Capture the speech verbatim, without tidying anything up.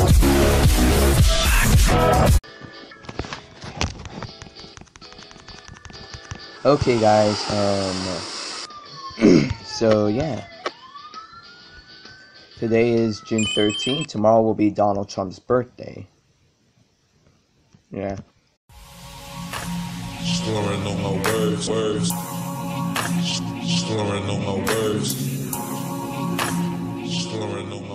Okay, guys, um, so yeah, today is June thirteenth, tomorrow will be Donald Trump's birthday, yeah. Slurring on my words, words, slurring on my words, slurring on my